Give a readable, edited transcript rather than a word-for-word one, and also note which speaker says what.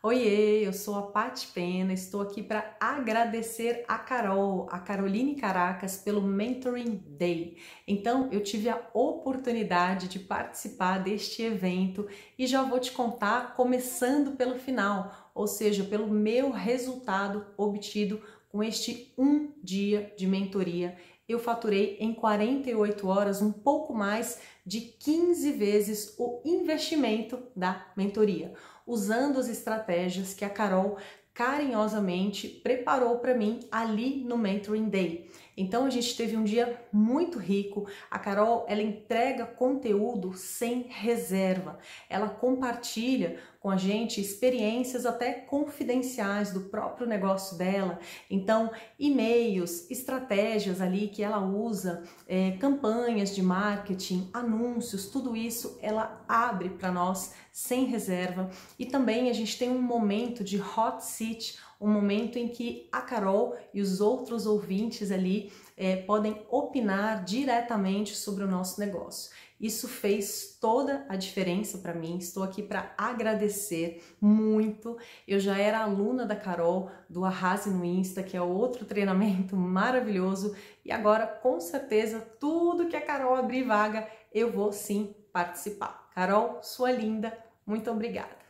Speaker 1: Oiê, eu sou a Paty Pena, estou aqui para agradecer a Carol, a Caroline Caracas, pelo Mentoring Day. Então, eu tive a oportunidade de participar deste evento e já vou te contar começando pelo final, ou seja, pelo meu resultado obtido com este um dia de mentoria. Eu faturei em 48 horas um pouco mais de 15 vezes o investimento da mentoria, usando as estratégias que a Carol carinhosamente preparou para mim ali no Mentoring Day. Então a gente teve um dia muito rico. A Carol, ela entrega conteúdo sem reserva. Ela compartilha com a gente experiências até confidenciais do próprio negócio dela. Então, e-mails, estratégias ali que ela usa, campanhas de marketing, anúncios, tudo isso ela abre para nós sem reserva. E também a gente tem um momento de hot seat, um momento em que a Carol e os outros ouvintes ali podem opinar diretamente sobre o nosso negócio. Isso fez toda a diferença para mim, estou aqui para agradecer muito. Eu já era aluna da Carol, do Arrase no Insta, que é outro treinamento maravilhoso, e agora com certeza tudo que a Carol abrir vaga, eu vou sim participar. Carol, sua linda, muito obrigada.